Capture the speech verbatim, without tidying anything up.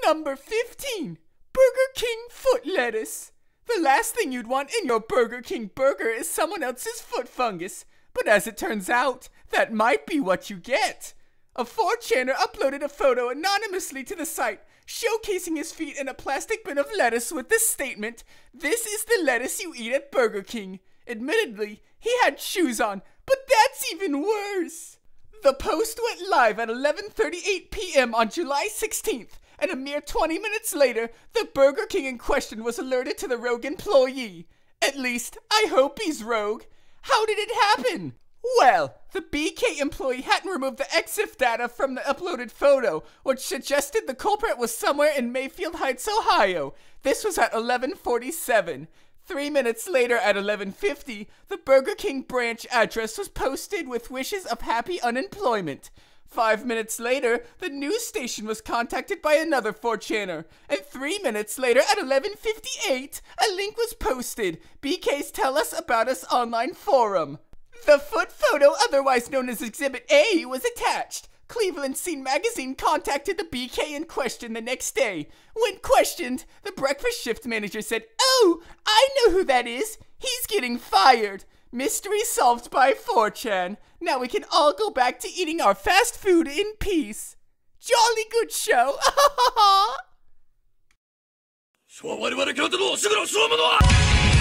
Number fifteen. Burger King foot lettuce. The last thing you'd want in your Burger King burger is someone else's foot fungus. But as it turns out, that might be what you get. A four chaner uploaded a photo anonymously to the site, showcasing his feet in a plastic bin of lettuce with this statement, "This is the lettuce you eat at Burger King." Admittedly, he had shoes on, but that's even worse. The post went live at eleven thirty-eight p m on July sixteenth, and a mere twenty minutes later, the Burger King in question was alerted to the rogue employee. At least, I hope he's rogue. How did it happen? Well, the B K employee hadn't removed the EXIF data from the uploaded photo, which suggested the culprit was somewhere in Mayfield Heights, Ohio. This was at eleven forty-seven. Three minutes later at eleven fifty, the Burger King branch address was posted with wishes of happy unemployment. Five minutes later, the news station was contacted by another four chaner. And three minutes later at eleven fifty-eight, a link was posted. B K's Tell Us About Us online forum. The foot photo, otherwise known as Exhibit A, was attached. Cleveland Scene magazine contacted the B K in question the next day. When questioned, the breakfast shift manager said, "Oh, I know who that is. He's getting fired." Mystery solved by four chan. Now we can all go back to eating our fast food in peace. Jolly good show. 我々が京都のおしぐらをしょうものは